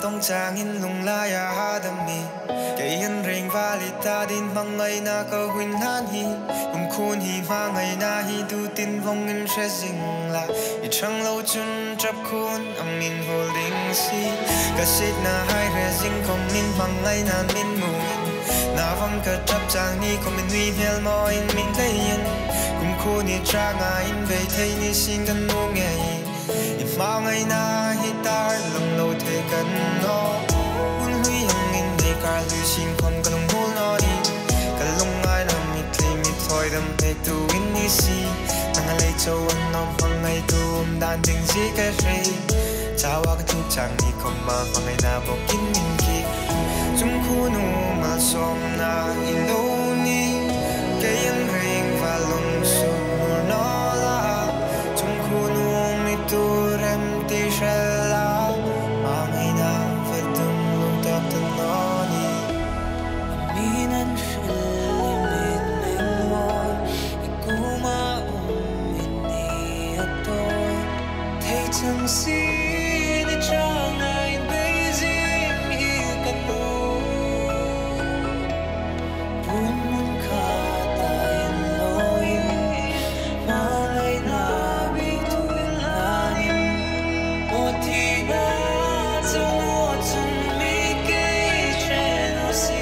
tong chang in lung la ya ha dam mi ke yan reng vali ta din mang ngai na ko huin han hi khun hi ma ngai na hi du tin vong in stressing la I chang lo chun trap khun am in holding si ka sit na hai resing kom min mang ngai na min mu na vong ka trap chang ni kom min wi hel mo in min dai yin khun ni tra nga in ve thei ni sing kan nu nge I ma ngai na hi tar long lo the kan no hun hui hang in de ka lu sing kom kan hul no ni ka long ngai na mi klei mi thoi dam pe tu in ni si nang a lei cho an nom hang ngai tu dan ding si ka re chawa ka tu chang ni kom ma hang ngai na bo kin min ki chung khu nu ma som na I lo ni ke yan ring va long su no la chung khu nu mi tu rem ti shela ma ngai na va tum lung tak tan no ni min an hril mit meng moi I kuma min ni atoi thei chang si ni chang ai beijing hi kan nu bun mun kha ta in loin ma ngai na bi tu lanin o ti na zo chun mi ke chen o si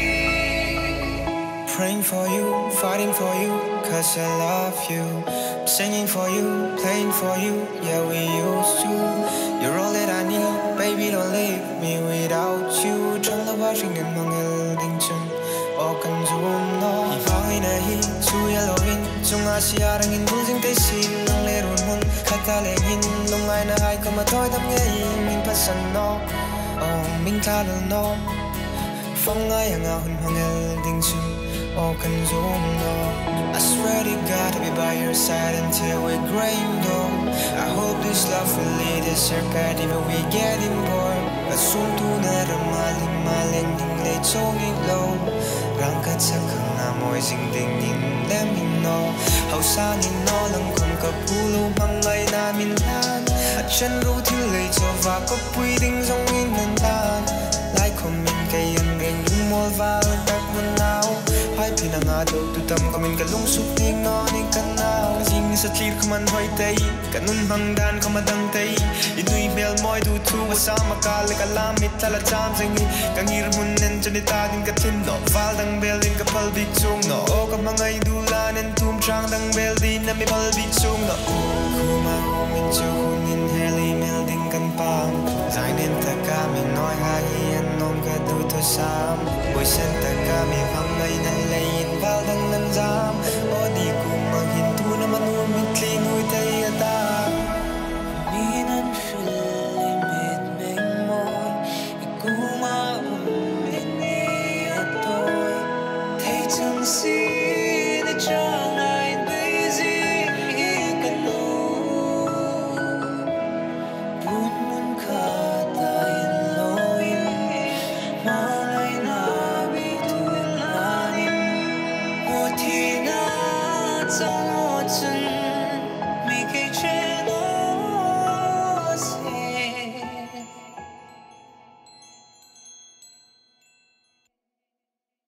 Praying for you, fighting for you, cause I love you. Singing for you, playing for you, yeah we used to. You're all that I need, baby don't leave me without you. Chẳng là quá trình ngân mang el đình chân, o cần zoom no. Hi vang in a hi, chu yellow in, chung Asia đang in building tay xin, nang le run hun, khata le hin, lung ai na ai come toy đam nghe mình pasan no, oh mình ta đâu no. Phong ai ang ahun mang el đình chân. Oh, can zoom no. I swear to God I'll be by your side until we're graying though. I hope this love will lead us your path even we getting bored. But soon to na ramaling maleng ding lay chong it low. Rang kat sa kang na moy sing ding in let me know. How sa nin no lang kung kapulo mangay namin lan. At siyan ro til lay chova ko pwedeng zong inandan. Like kumin kayan rin yung molval tak mo now. Hai pinangado tutam kamin kalung supting no ni kanaw Kasing sa tir kaman hoy tay Kanun hangdan kamadang tay Inui bel moy du tu wasama kala kalamit tala cham sangi Kang hirmunen janita din katin no Val dang bel din kapal big chung no O kamangay dulanen tum chang dang bel din na mi pal big chung no Kuma homin chu hunin heli melding kan pam Zainin ta kami noy hahiyan nom ka du to sam Boy sen ta kami hangay na layin val dang nan jam O di ko maghinto naman umitli nuy tay ata min an hril mit meng moi I kuma min ni atoi thei chang si